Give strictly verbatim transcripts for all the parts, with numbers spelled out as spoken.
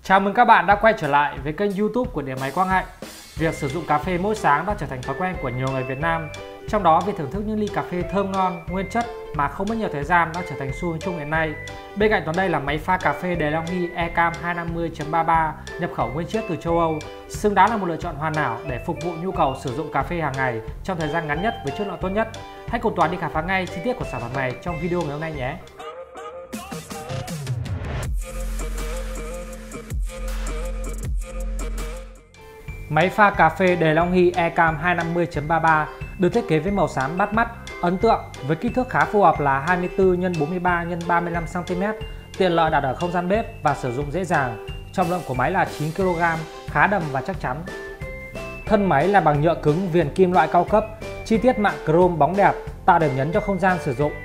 Chào mừng các bạn đã quay trở lại với kênh YouTube của Điện Máy Quang Hạnh. Việc sử dụng cà phê mỗi sáng đã trở thành thói quen của nhiều người Việt Nam. Trong đó, việc thưởng thức những ly cà phê thơm ngon, nguyên chất mà không mất nhiều thời gian đã trở thành xu hướng chung hiện nay. Bên cạnh đó, đây là máy pha cà phê DeLonghi Ecam hai năm mươi chấm ba ba nhập khẩu nguyên chiếc từ châu Âu, xứng đáng là một lựa chọn hoàn hảo để phục vụ nhu cầu sử dụng cà phê hàng ngày trong thời gian ngắn nhất với chất lượng tốt nhất. Hãy cùng Toàn đi khám phá ngay chi tiết của sản phẩm này trong video ngày hôm nay nhé. Máy pha cà phê DeLonghi Ecam hai năm mươi chấm ba ba được thiết kế với màu xám bắt mắt, ấn tượng với kích thước khá phù hợp là hai mươi tư nhân bốn mươi ba nhân ba mươi lăm xăng ti mét, tiện lợi đặt ở không gian bếp và sử dụng dễ dàng. Trọng lượng của máy là chín ki lô gam, khá đầm và chắc chắn. Thân máy là bằng nhựa cứng viền kim loại cao cấp, chi tiết mạ chrome bóng đẹp, tạo điểm nhấn cho không gian sử dụng.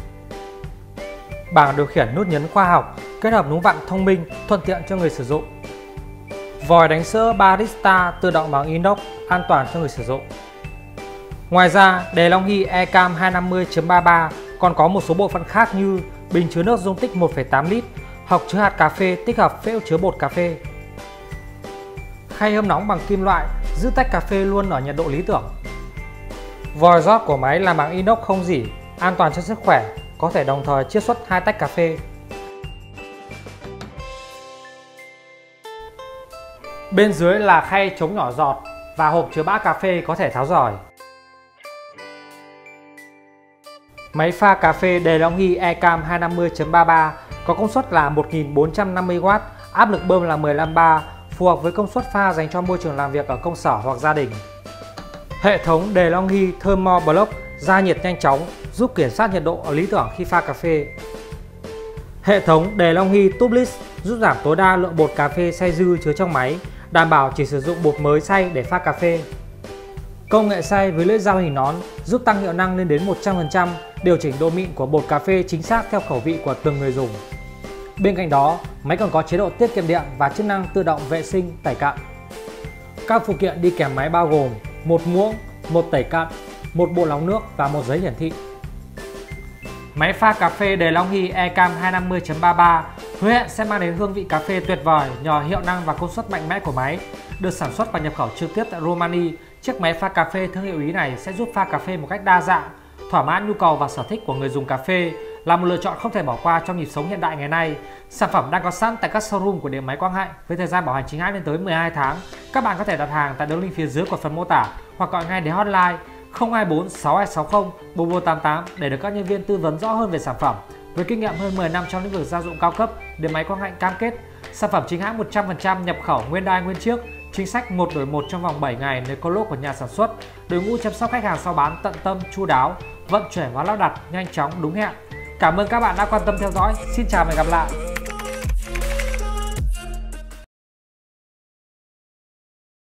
Bảng điều khiển nút nhấn khoa học, kết hợp núm vặn thông minh, thuận tiện cho người sử dụng. Vòi đánh sữa barista tự động bằng inox, an toàn cho người sử dụng. Ngoài ra, DeLonghi Ecam hai năm mươi chấm ba ba còn có một số bộ phận khác như bình chứa nước dung tích một phẩy tám lít, hộc chứa hạt cà phê tích hợp phễu chứa bột cà phê. Khay hâm nóng bằng kim loại giữ tách cà phê luôn ở nhiệt độ lý tưởng. Vòi rót của máy làm bằng inox không rỉ, an toàn cho sức khỏe, có thể đồng thời chiết xuất hai tách cà phê. Bên dưới là khay chống nhỏ giọt và hộp chứa bã cà phê có thể tháo rời. Máy pha cà phê DeLonghi Ecam hai năm mươi chấm ba ba có công suất là một nghìn bốn trăm năm mươi oát, áp lực bơm là mười lăm bar, phù hợp với công suất pha dành cho môi trường làm việc ở công sở hoặc gia đình. Hệ thống DeLonghi Thermo Block gia nhiệt nhanh chóng, giúp kiểm soát nhiệt độ ở lý tưởng khi pha cà phê. Hệ thống DeLonghi Tubeless giúp giảm tối đa lượng bột cà phê xay dư chứa trong máy, đảm bảo chỉ sử dụng bột mới xay để pha cà phê. Công nghệ xay với lưỡi dao hình nón giúp tăng hiệu năng lên đến một trăm phần trăm, điều chỉnh độ mịn của bột cà phê chính xác theo khẩu vị của từng người dùng. Bên cạnh đó, máy còn có chế độ tiết kiệm điện và chức năng tự động vệ sinh tẩy cặn. Các phụ kiện đi kèm máy bao gồm một muỗng, một tẩy cặn, một bộ lọc nước và một giấy hiển thị. Máy pha cà phê DeLonghi Ecam hai năm mươi chấm ba ba hứa hẹn sẽ mang đến hương vị cà phê tuyệt vời nhờ hiệu năng và công suất mạnh mẽ của máy. Được sản xuất và nhập khẩu trực tiếp tại Romania, chiếc máy pha cà phê thương hiệu Ý này sẽ giúp pha cà phê một cách đa dạng, thỏa mãn nhu cầu và sở thích của người dùng cà phê, là một lựa chọn không thể bỏ qua trong nhịp sống hiện đại ngày nay. Sản phẩm đang có sẵn tại các showroom của Điện Máy Quang Hạnh với thời gian bảo hành chính hãng lên tới mười hai tháng. Các bạn có thể đặt hàng tại đường link phía dưới của phần mô tả hoặc gọi ngay đến hotline không hai bốn sáu hai sáu không bốn bốn tám tám để được các nhân viên tư vấn rõ hơn về sản phẩm. Với kinh nghiệm hơn mười năm trong lĩnh vực gia dụng cao cấp, Điện Máy Quang Hạnh cam kết sản phẩm chính hãng một trăm phần trăm nhập khẩu nguyên đai nguyên chiếc, chính sách một đổi một trong vòng bảy ngày nếu có lỗi của nhà sản xuất, đội ngũ chăm sóc khách hàng sau bán tận tâm, chu đáo, vận chuyển và lắp đặt nhanh chóng đúng hẹn. Cảm ơn các bạn đã quan tâm theo dõi. Xin chào và hẹn gặp lại.